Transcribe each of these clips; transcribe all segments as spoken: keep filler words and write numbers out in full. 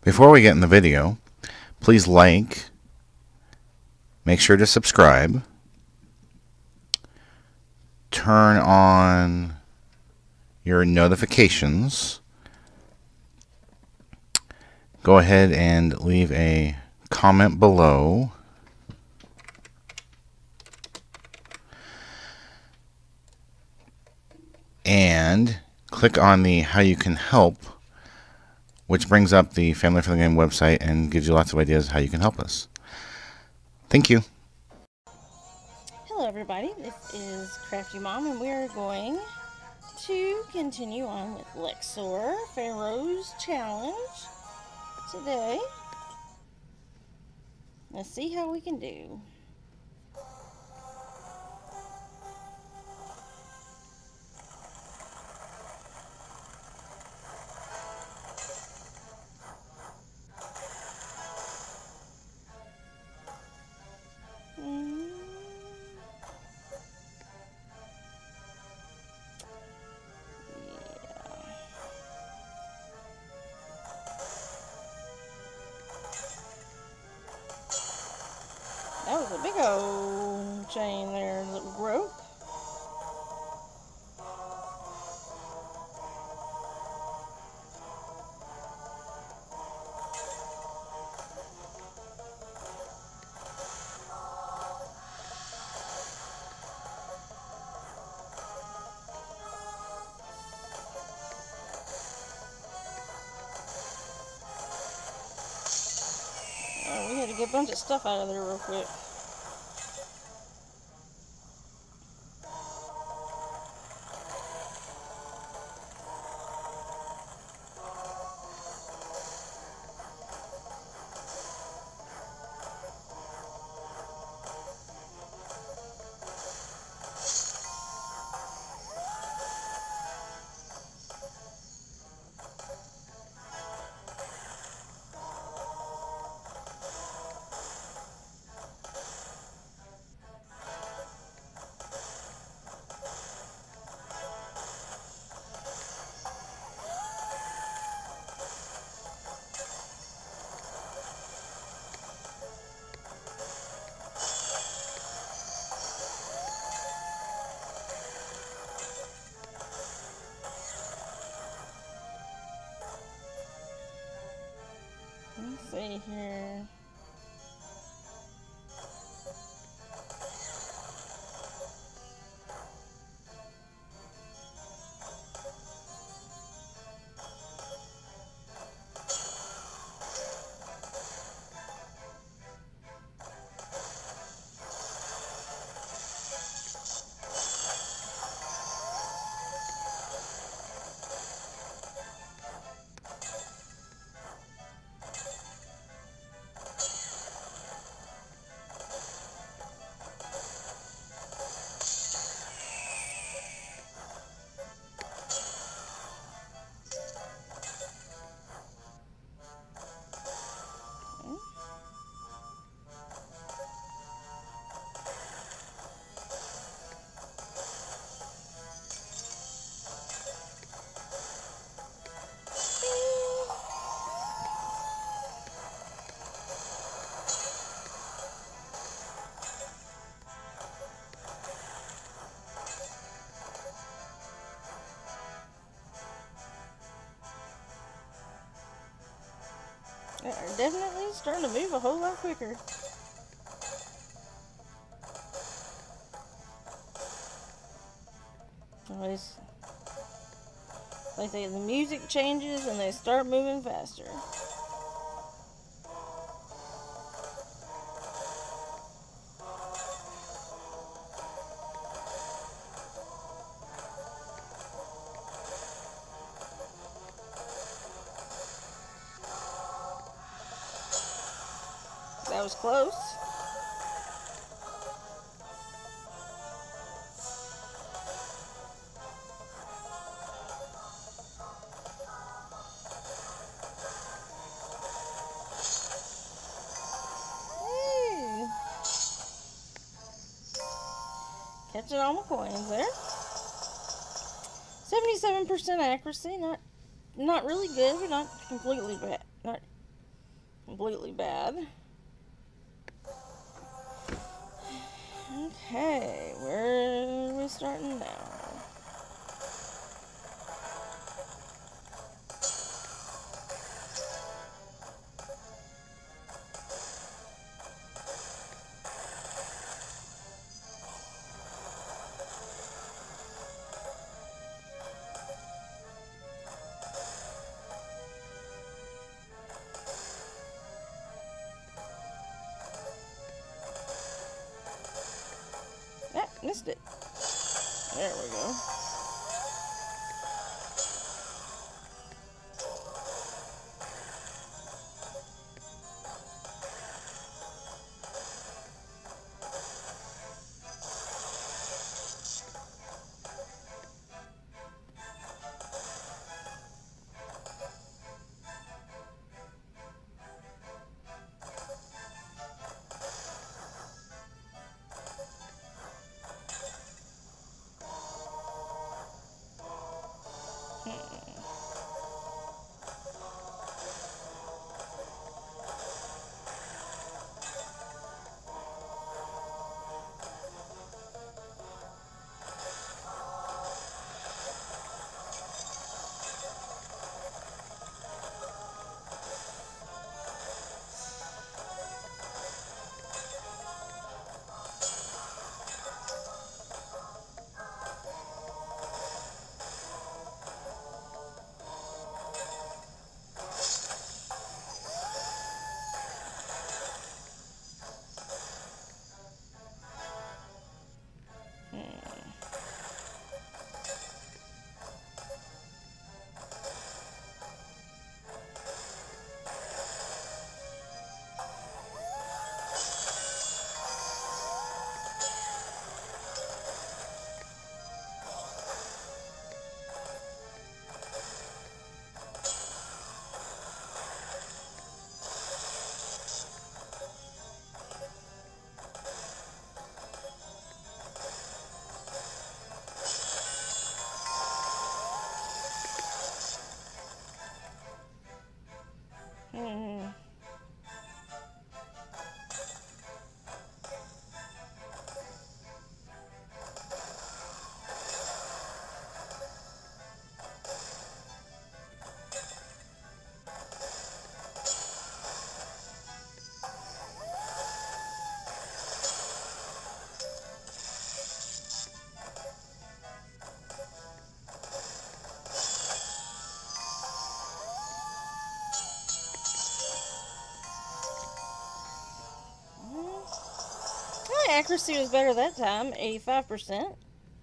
Before we get in the video, please like, make sure to subscribe, turn on your notifications, go ahead and leave a comment below, and click on the How You Can Help, which brings up the Family for the Game website and gives you lots of ideas how you can help us. Thank you. Hello everybody, this is Crafty Mom and we are going to continue on with Luxor Pharaoh's challenge today. Let's see how we can do. That was a big old chain there, little rope. Oh, we had to get a bunch of stuff out of there real quick. Let's see here. They are definitely starting to move a whole lot quicker. Always, like they, the music changes and they start moving faster. That was close. Hey. Catching all my coins there. seventy-seven percent accuracy, not not really good, but not completely bad. Not completely bad. Okay, where are we starting now? Ah, missed it. There we go. Hmm. My accuracy was better that time, eighty-five percent.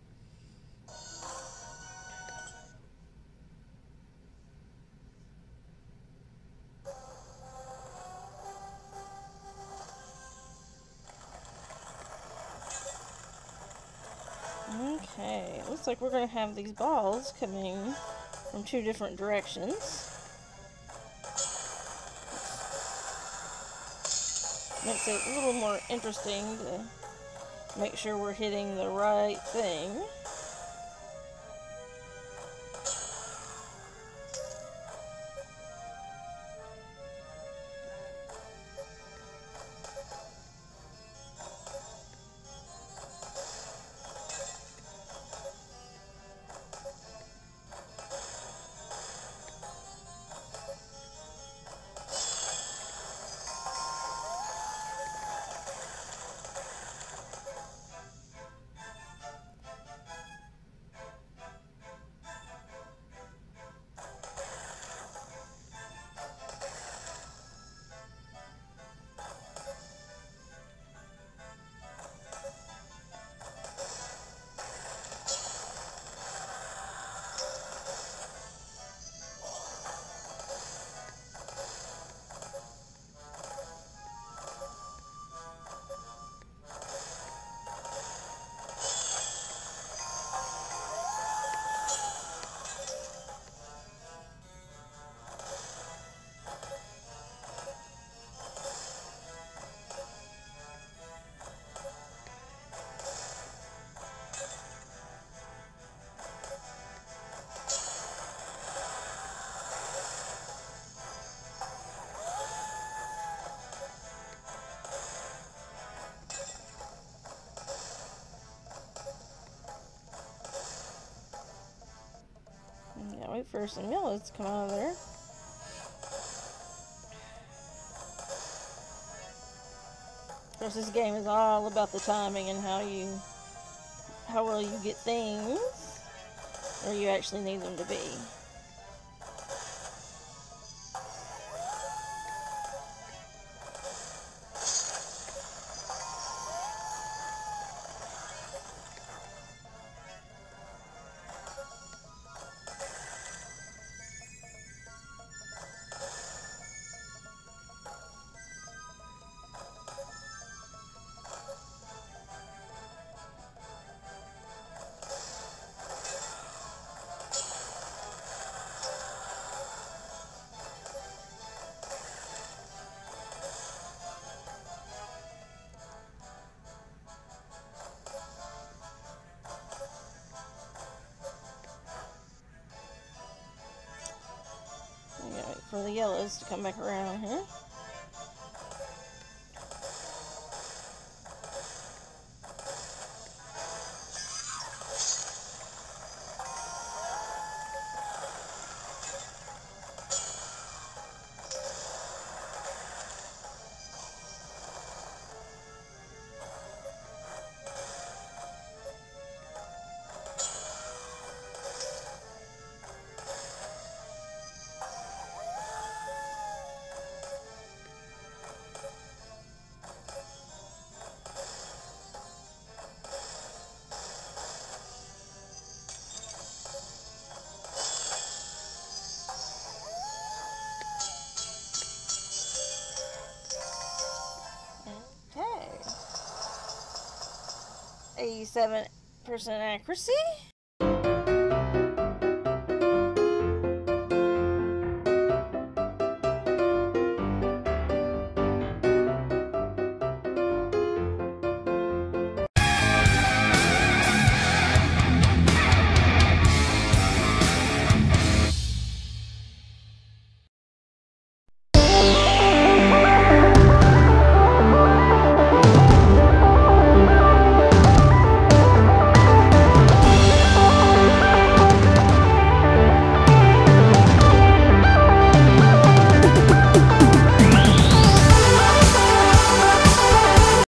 Okay, looks like we're going to have these balls coming from two different directions. Makes it a little more interesting to make sure we're hitting the right thing. Wait for some yellows to come out of there. Of course, this game is all about the timing and how you, how well you get things where you actually need them to be. I gotta wait for the yellows to come back around here. Okay. eighty-seven percent accuracy.